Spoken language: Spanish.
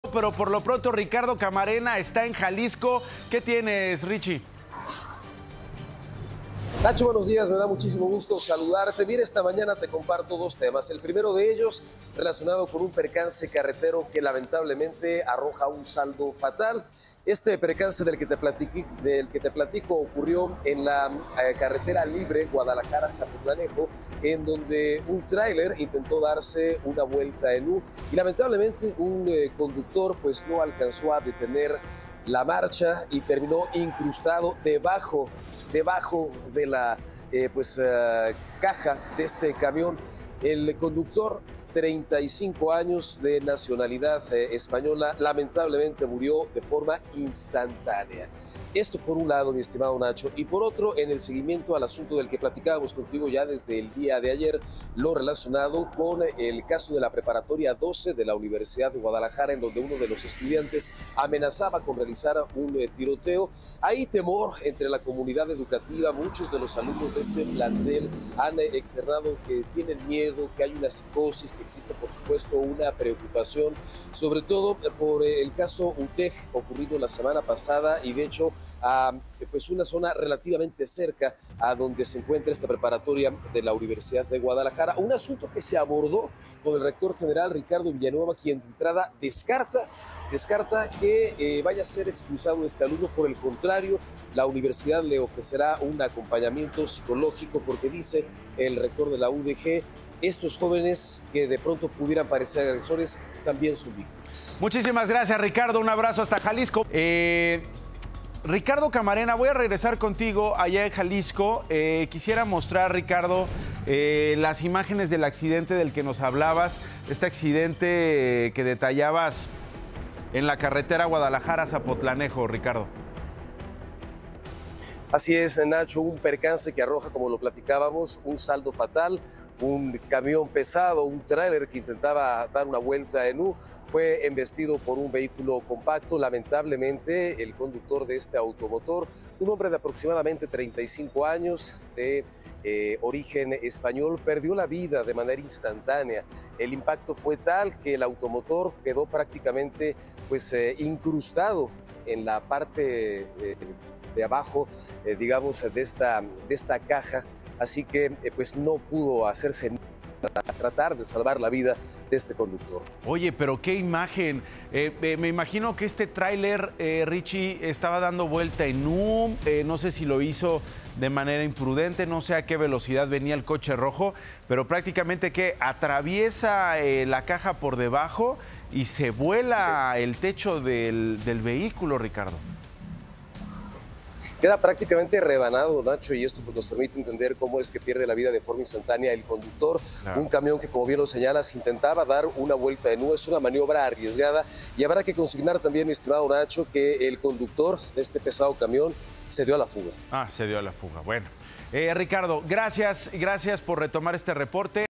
Pero por lo pronto Ricardo Camarena está en Jalisco. ¿Qué tienes, Richie? Nacho, buenos días, me da muchísimo gusto saludarte. Mira, esta mañana te comparto dos temas. El primero de ellos relacionado con un percance carretero que lamentablemente arroja un saldo fatal. Este percance del que te platico ocurrió en la carretera libre Guadalajara-Zapotlanejo, en donde un tráiler intentó darse una vuelta en U y lamentablemente un conductor pues no alcanzó a detener la marcha y terminó incrustado debajo de la caja de este camión. El conductor, 35 años de nacionalidad española, lamentablemente murió de forma instantánea. Esto por un lado, mi estimado Nacho, y por otro, en el seguimiento al asunto del que platicábamos contigo ya desde el día de ayer, lo relacionado con el caso de la preparatoria 12 de la Universidad de Guadalajara, en donde uno de los estudiantes amenazaba con realizar un tiroteo. Hay temor entre la comunidad educativa, muchos de los alumnos de este plantel han externado que tienen miedo, que hay una psicosis, que existe por supuesto una preocupación, sobre todo por el caso UTEG ocurrido la semana pasada y de hecho a una zona relativamente cerca a donde se encuentra esta preparatoria de la Universidad de Guadalajara. Un asunto que se abordó con el rector general Ricardo Villanueva, quien de entrada descarta que vaya a ser expulsado este alumno. Por el contrario, la universidad le ofrecerá un acompañamiento psicológico porque dice el rector de la UDG, estos jóvenes que de pronto pudieran parecer agresores también son víctimas. Muchísimas gracias, Ricardo. Un abrazo hasta Jalisco. Ricardo Camarena, voy a regresar contigo allá en Jalisco. Quisiera mostrar, Ricardo, las imágenes del accidente del que nos hablabas, este accidente que detallabas en la carretera Guadalajara-Zapotlanejo, Ricardo. Así es, Nacho, un percance que arroja, como lo platicábamos, un saldo fatal. Un camión pesado, un tráiler que intentaba dar una vuelta en U, fue embestido por un vehículo compacto. Lamentablemente, el conductor de este automotor, un hombre de aproximadamente 35 años, de origen español, perdió la vida de manera instantánea. El impacto fue tal que el automotor quedó prácticamente incrustado en la parte de abajo, digamos, de esta caja. Así que no pudo hacerse nada para tratar de salvar la vida de este conductor. Oye, pero qué imagen. Me imagino que este tráiler, Richie, estaba dando vuelta en U. No sé si lo hizo de manera imprudente, no sé a qué velocidad venía el coche rojo, pero prácticamente que atraviesa la caja por debajo y se vuela el techo del vehículo, Ricardo. Queda prácticamente rebanado, Nacho, y esto nos permite entender cómo es que pierde la vida de forma instantánea el conductor. Claro. Un camión que, como bien lo señalas, intentaba dar una vuelta en U. Es una maniobra arriesgada y habrá que consignar también, mi estimado Nacho, que el conductor de este pesado camión se dio a la fuga. Se dio a la fuga. Bueno, Ricardo, gracias por retomar este reporte.